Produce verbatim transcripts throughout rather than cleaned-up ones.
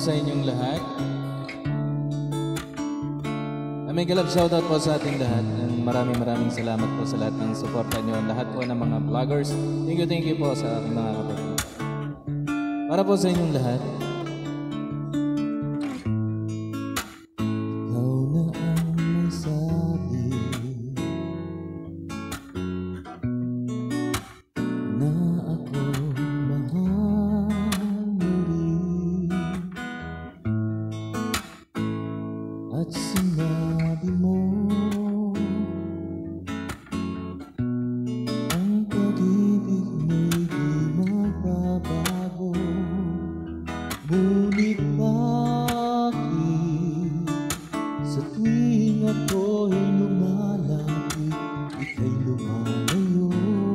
sa inyong lahat. May galap shoutout po sa ating lahat. And maraming maraming salamat po sa lahat ng suporta nyo. Lahat po ng mga vloggers. Thank you, thank you po sa aking mga kapatid. Para po sa inyong lahat. Ikaw na ang may sabi na ako mahal mo rin. At sinabi mo ang pag-ibig mo'y di magbabago. Ngunit bakit sa tuwing ako'y lumalapit, ika'y lumalayo?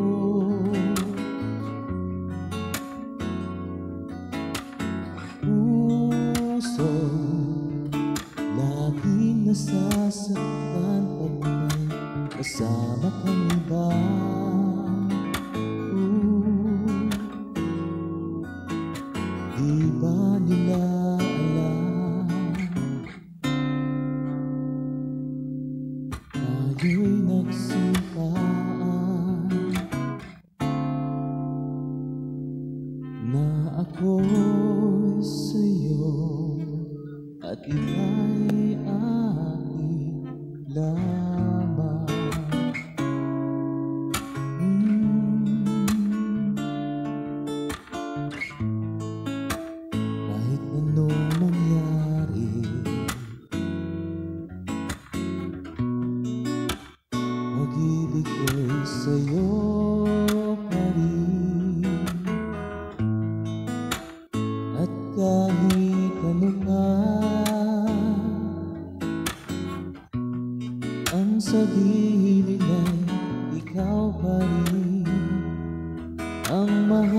Puso laging nasasaktan pag may kasama kang iba. Di ba nila alam tayo'y nagsimpaan na ako'y sa'yo at ika'y aking lamang. Kahit anong mangyari, pag-ibig ko'y sa'yo pa rin. At kahit ano pa ang sabihin nila'y, ikaw pa rin ang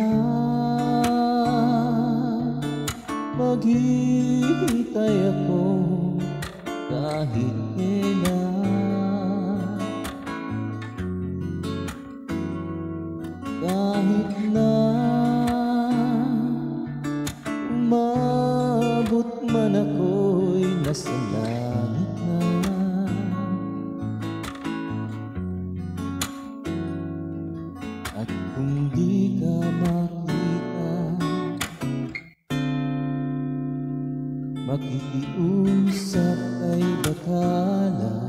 mahal. Maghihintay ako kahit kailan, kahit na umabot man ako'y nasa langit na. At kung di ka makita, makikiusap kay batala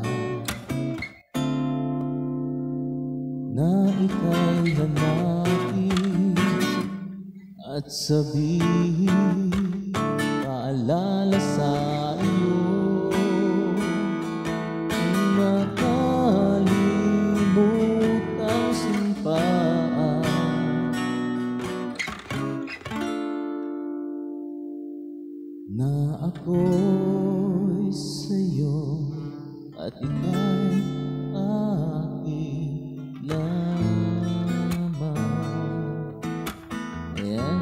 na ika'y hanapin at sabihin paalala sa iyo. Makalimut ang simpaan na ako'y sa'yo at ika'y aking lamang. Ayan.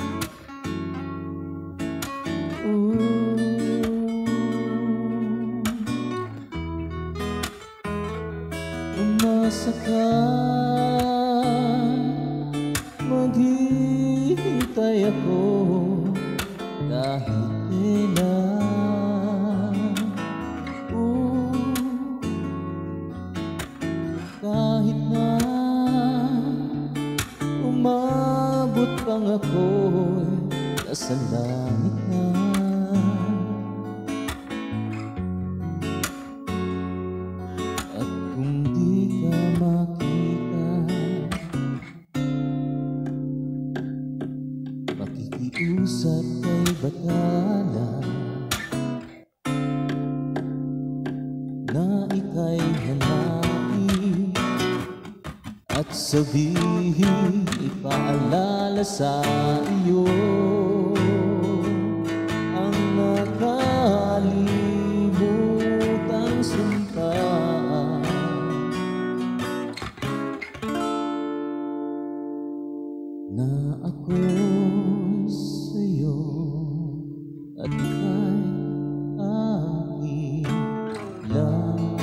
Ooh. Umasa ka, maghihintay ako kahit kailan. Ooh. Kahit na umabot pang ako'y nasa langit na. At kung di ka makita, makikiusap kay batala na ika'y hanapin at sabihin ipaalala sa iyo ang nakalimutang sumpaan na ako'y sa'yo at ika'y aking lamang.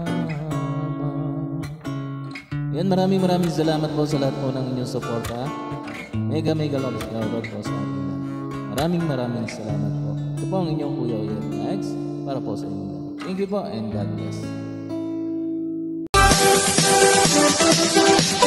Yan, maraming maraming salamat po sa lahat po ng inyong suporta. Mega mega love shoutout po sa atin. Maraming maraming salamat po. Ito po ang inyong Kuya Oyhe Vlogs para po sa inyo. Thank you po and God bless.